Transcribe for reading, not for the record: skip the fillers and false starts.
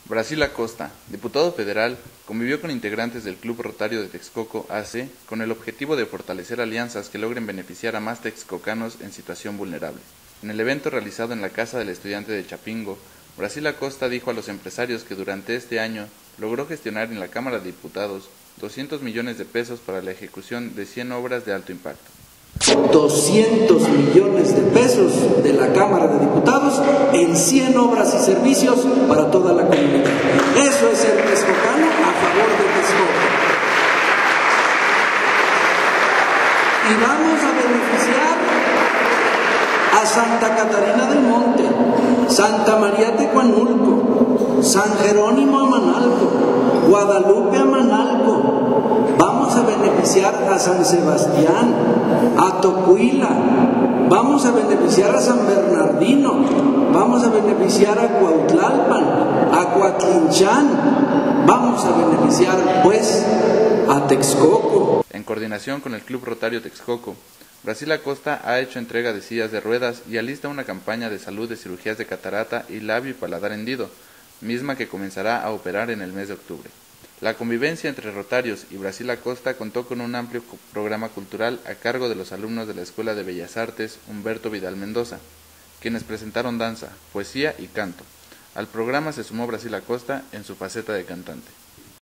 Brasil Acosta, diputado federal, convivió con integrantes del Club Rotario de Texcoco AC con el objetivo de fortalecer alianzas que logren beneficiar a más texcocanos en situación vulnerable. En el evento realizado en la Casa del Estudiante de Chapingo, Brasil Acosta dijo a los empresarios que durante este año logró gestionar en la Cámara de Diputados 200 millones de pesos para la ejecución de 100 obras de alto impacto. 200 millones de pesos de la Cámara de Diputados en 100 obras y servicios para toda la comunidad. Eso es el texcocano a favor de Texcoco. Y vamos a beneficiar a Santa Catarina del Monte, Santa María Tecuanulco, San Jerónimo Amanalco, Guadalupe Amanalco. Vamos a beneficiar a San Sebastián, a Tocuila, vamos a beneficiar a San Bernardino, vamos a beneficiar a Cuautlalpan, a Coatlinchán, vamos a beneficiar pues a Texcoco. En coordinación con el Club Rotario Texcoco, Brasil Acosta ha hecho entrega de sillas de ruedas y alista una campaña de salud de cirugías de catarata y labio y paladar hendido, misma que comenzará a operar en el mes de octubre. La convivencia entre Rotarios y Brasil Acosta contó con un amplio programa cultural a cargo de los alumnos de la Escuela de Bellas Artes Humberto Vidal Mendoza, quienes presentaron danza, poesía y canto. Al programa se sumó Brasil Acosta en su faceta de cantante.